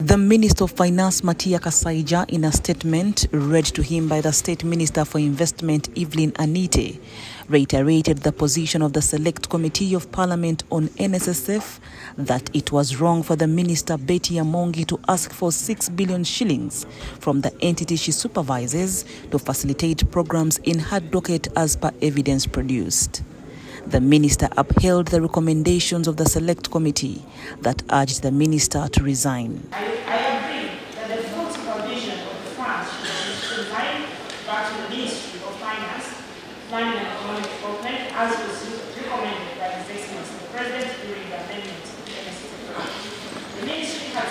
The Minister of Finance, Matia Kasaija, in a statement read to him by the State Minister for Investment, Evelyn Anite, reiterated the position of the Select Committee of Parliament on NSSF that it was wrong for the Minister Betty Amongi to ask for 6 billion shillings from the entity she supervises to facilitate programs in her docket as per evidence produced. The minister upheld the recommendations of the Select Committee that urged the minister to resign. I agree that the full supervision of the funds should be resigned back to the Ministry of Finance, Planning and Economic Development, as was recommended by His Excellency the President during the amendment of the NSSF. The Ministry has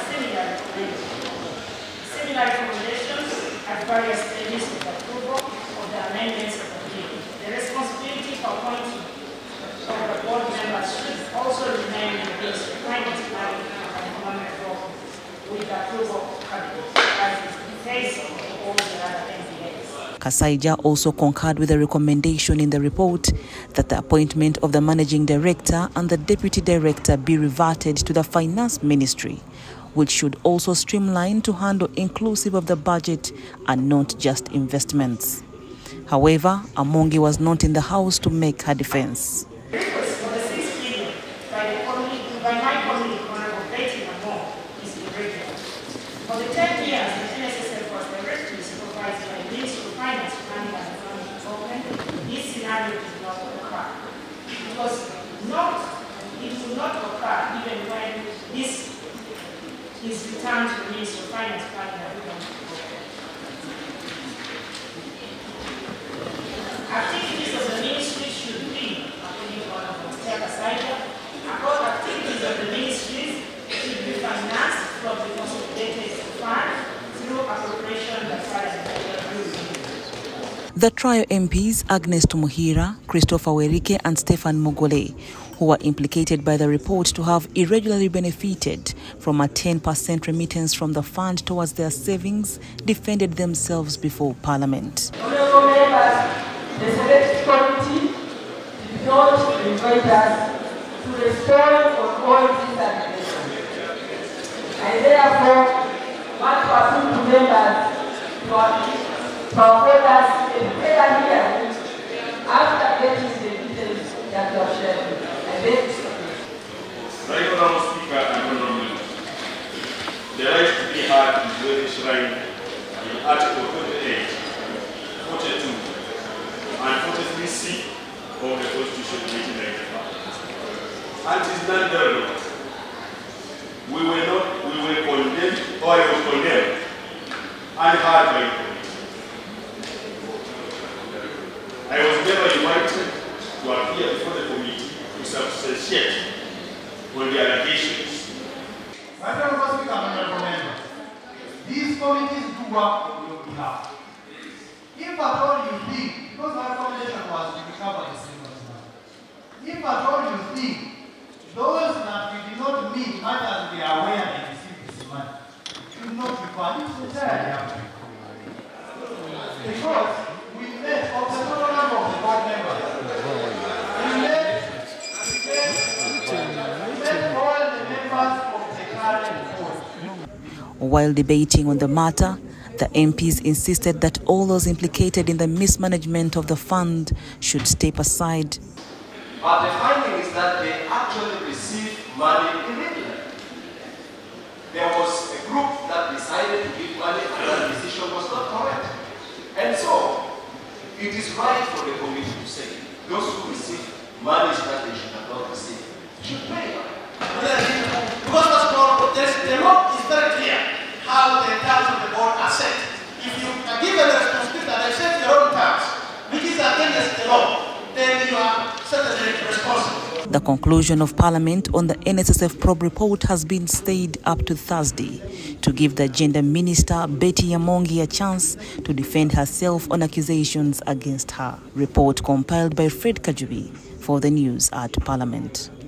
similar recommendations at various stages of the approval of the amendments of the bill. The responsibility for appointing of the board members should also remain in the Ministry of Finance, Planning and Economic Development with the approval of Cabinet, as is the case of all the other MPAs. Kasaija also concurred with the recommendation in the report that the appointment of the Managing Director and the Deputy Director be reverted to the Finance Ministry, which should also streamline to handle inclusive of the budget and not just investments. However, Amongi was not in the House to make her defense. By my colleague, Honorable Betty Amongi, is irregular. For the 10 years, the NSSF was directly supervised by the Ministry of Finance, Planning and Economic Development. This scenario did not occur. It will not occur even when this is returned to the Ministry of Finance, Planning and Economic Development. Activities of the ministry should be, according to Honorable Matia Kasaija, activities of the ministries should be financed from the consolidated fund through appropriation by Parliament. The trio MPs, Agnes Tumuhira, Christopher Werike and Stephen Mogole, who were implicated by the report to have irregularly benefited from a 10% remittance from the fund towards their savings, defended themselves before Parliament. Honourable members, the Select Committee did not invite us to respond on all these allegations. I therefore want to appeal to members to afford us a fair hearing after getting the details that you have shared. I beg to Right, Honourable Speaker and Honourable Members, the right to be heard is well enshrined in Article 28, 42, and 43C of the Constitution of 1995. And it is not there. We were condemned, or I was condemned, and heard by the police. I was never invited to appear before the committee to substantiate on the allegations. These committees do work on your behalf. If at all you think, because my recommendation was to recover the same money, if at all you think those that we did not meet matters they are aware they received this money should not refer it to the because we met of the total number of the board members. We met all the members of the current board. While debating on the matter, the MPs insisted that all those implicated in the mismanagement of the fund should step aside. But the finding is that they actually received money irregularly. There was a group that decided to give money and that decision was not correct. And so, it is right for the committee to say those who receive money that they should have not received should pay. Because the law is very clear how the terms of the board are set. If you are given the responsibility that they set your own terms, which is against the law, then you are certainly responsible. The conclusion of Parliament on the NSSF probe report has been stayed up to Thursday to give the Gender Minister Betty Amongi a chance to defend herself on accusations against her. Report compiled by Fred Kajubi for the news at Parliament.